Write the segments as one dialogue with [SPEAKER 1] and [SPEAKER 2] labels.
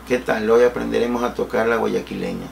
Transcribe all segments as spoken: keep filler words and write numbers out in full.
[SPEAKER 1] ¿Qué tal? Hoy aprenderemos a tocar la guayaquileña.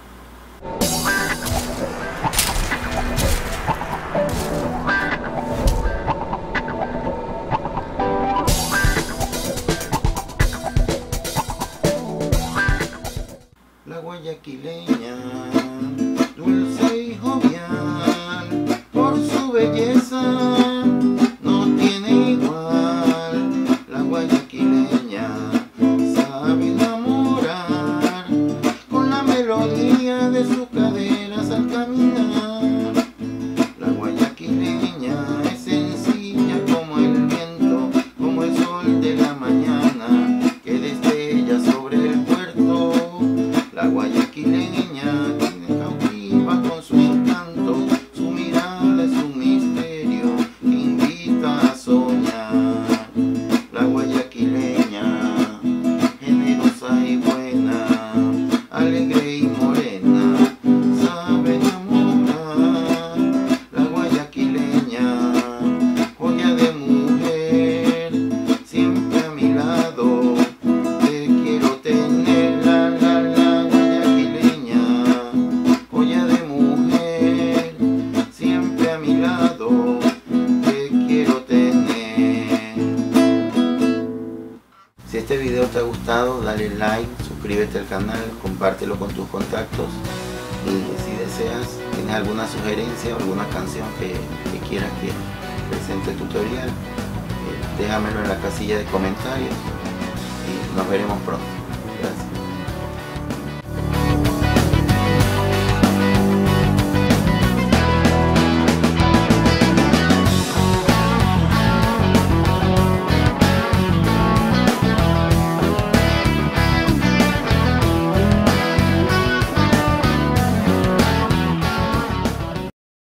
[SPEAKER 1] La guayaquileña, dulce y jovial, por su belleza no tiene igual. La guayaquileña sabe enamorar con la melodía de sus caderas al caminar. La guayaquileña es sencilla como el viento, como el sol de la mañana que destella sobre el puerto. La guayaquileña tiene cautiva con su encanto, su mirada es un misterio que invita a soñar. La guayaquileña, generosa y buena, alegre y morena, sabe enamorar. La guayaquileña, joya de mujer, siempre a mi lado, te quiero tener. La, la, la guayaquileña, joya de mujer, siempre a mi lado, te quiero tener. Si este video te ha gustado, dale like, suscríbete al canal, compártelo con tus contactos y si deseas, tienes alguna sugerencia o alguna canción que, que quieras que presente el tutorial, eh, déjamelo en la casilla de comentarios y nos veremos pronto. Gracias.